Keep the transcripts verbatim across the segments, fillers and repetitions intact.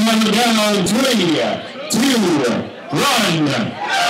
Counting down three, two, one.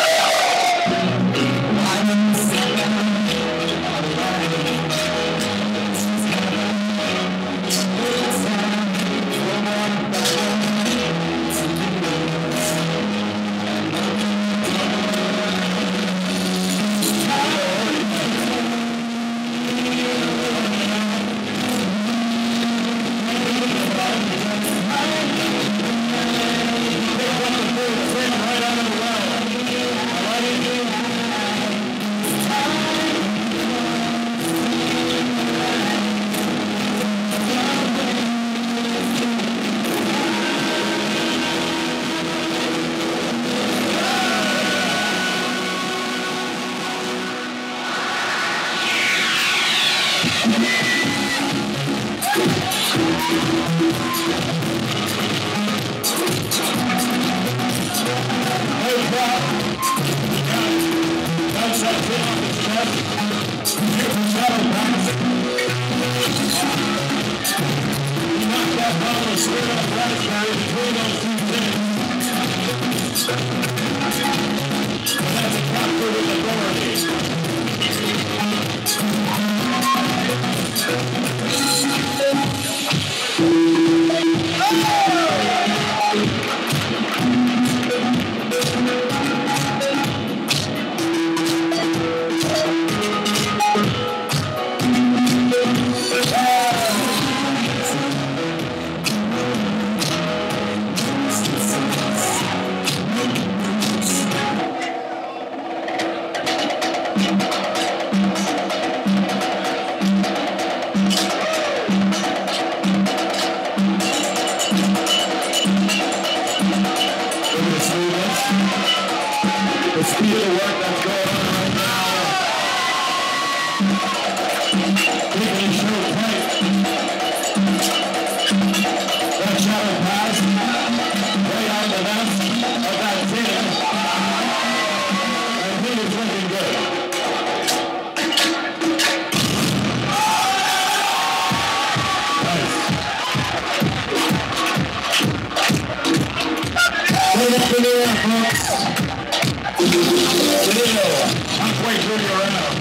Halfway through your round.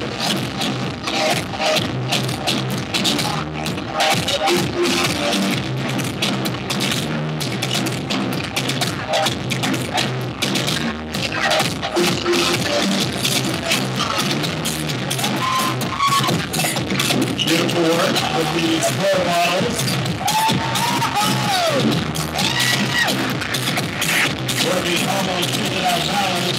Beautiful work with these pro models. Working almost figured out balance.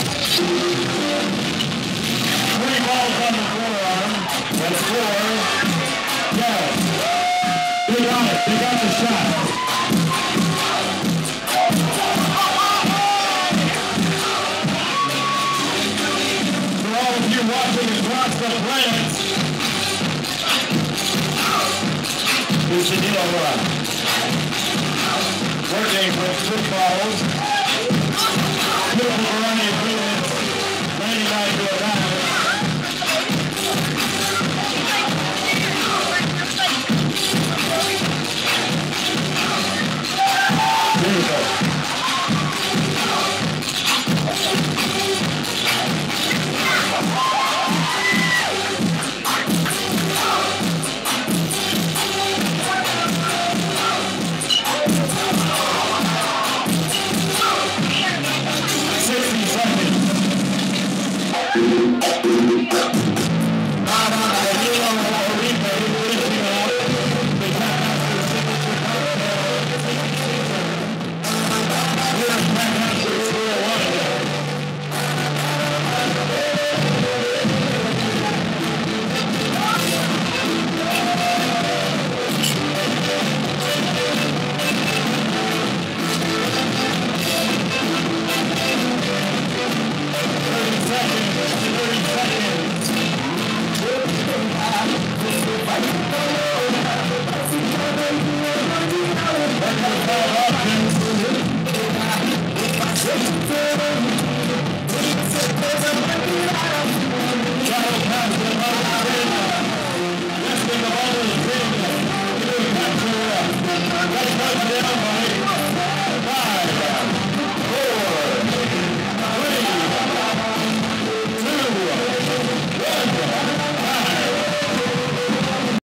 Three balls on the forearm. That's four. Yes. They got it. They got the shot. For all of you watching across the planet, here's the deal run. Working with footballs. Beautiful variety of units. ninety-nine to